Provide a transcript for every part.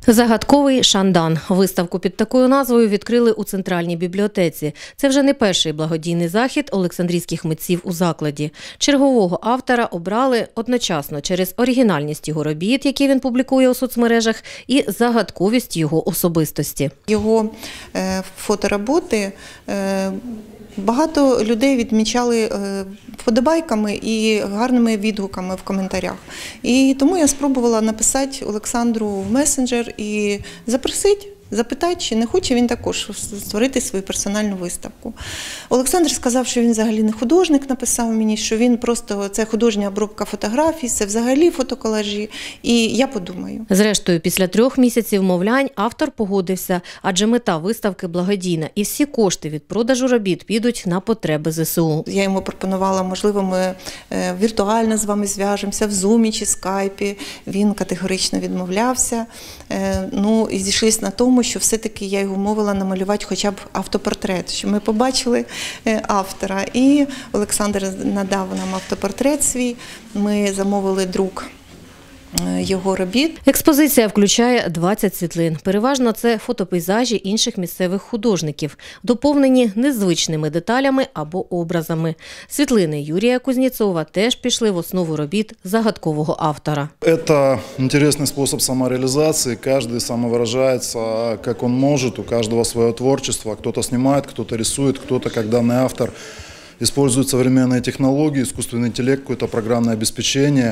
Загадковий Шандан. Виставку під такою назвою відкрили у Центральній бібліотеці. Це вже не перший благодійний захід олександрійських митців у закладі. Чергового автора обрали одночасно через оригінальність його робіт, які він публікує у соцмережах, і загадковість його особистості. Його фотороботи багато людей відмічали вподобайками і гарними відгуками в коментарях. І тому я спробувала написати Олександру в месенджер і запитати, чи не хоче він також створити свою персональну виставку. Олександр сказав, що він взагалі не художник, написав мені, що він просто, це художня обробка фотографій, це взагалі фотоколажі, і я подумаю. Зрештою, після 3 місяців мовлянь автор погодився, адже мета виставки благодійна, і всі кошти від продажу робіт підуть на потреби ЗСУ. Я йому пропонувала, можливо, ми віртуально з вами зв'яжемося, в Зумі чи Скайпі. Він категорично відмовлявся. Ну, і зійшлися на тому, що все-таки я його вмовила намалювати хоча б автопортрет, щоб ми побачили автора. І Олександр надав нам автопортрет свій, ми замовили друк його робіт. Експозиція включає 20 світлин. Переважно це фотопейзажі інших місцевих художників, доповнені незвичними деталями або образами. Світлини Юрія Кузнєцова теж пішли в основу робіт загадкового автора. Это интересный способ самореализации. Каждый самовыражается, как он может, у каждого свое творчество. Кто-то снимает, кто-то рисует, кто-то, как данный автор, использует современные технологии, искусственный интеллект, какое-то программное обеспечение.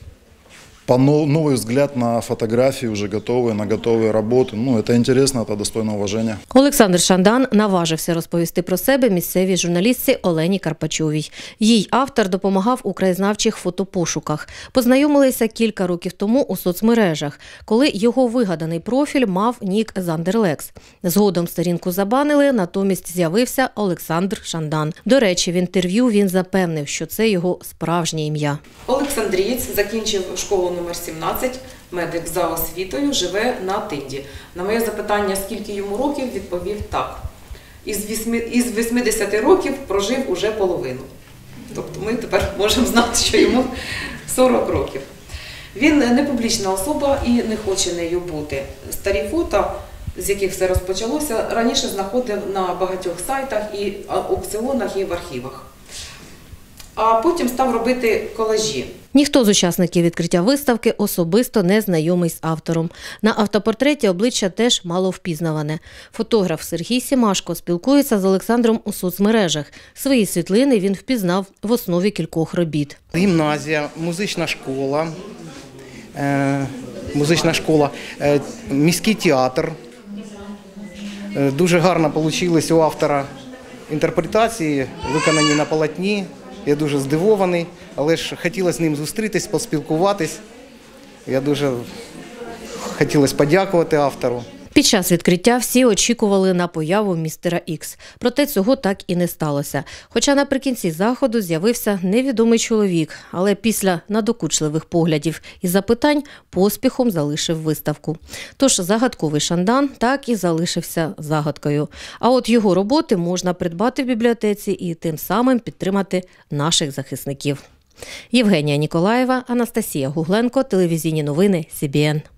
Новый взгляд на фотографии, уже готовые, на готовые работы. Ну, это интересно, это достойно уважения. Олександр Шандан наважився розповісти про себе місцевій журналістці Олені Карпачовій. Їй автор допомагав у краєзнавчих фотопошуках. Познайомилися кілька років тому у соцмережах, коли його вигаданий профіль мав нік Зандерлекс. Згодом сторінку забанили, натомість з'явився Олександр Шандан. До речі, в інтерв'ю він запевнив, що це його справжнє ім'я. Олександрієць, закінчив школу номер 17, медик за освітою, живе на Тинді. На моє запитання, скільки йому років, відповів так. Із 80 років прожив уже половину. Тобто ми тепер можемо знати, що йому 40 років. Він не публічна особа і не хоче нею бути. Старі фото, з яких все розпочалося, раніше знаходив на багатьох сайтах і аукціонах, і в архівах. А потім став робити колажі. Ніхто з учасників відкриття виставки особисто не знайомий з автором. На автопортреті обличчя теж мало впізнаване. Фотограф Сергій Сімашко спілкується з Олександром у соцмережах. Свої світлини він впізнав в основі кількох робіт. Гімназія, музична школа, міський театр. Дуже гарно вийшло у автора інтерпретації, виконані на полотні. Я дуже здивований, але ж хотілося з ним зустрітись, поспілкуватись. Я дуже хотілося подякувати автору. Під час відкриття всі очікували на появу містера Ікс. Проте цього так і не сталося. Хоча наприкінці заходу з'явився невідомий чоловік, але після надокучливих поглядів і запитань поспіхом залишив виставку. Тож загадковий Шандан так і залишився загадкою. А от його роботи можна придбати в бібліотеці і тим самим підтримати наших захисників. Євгенія Ніколаєва, Анастасія Гугленко, телевізійні новини СІБІН.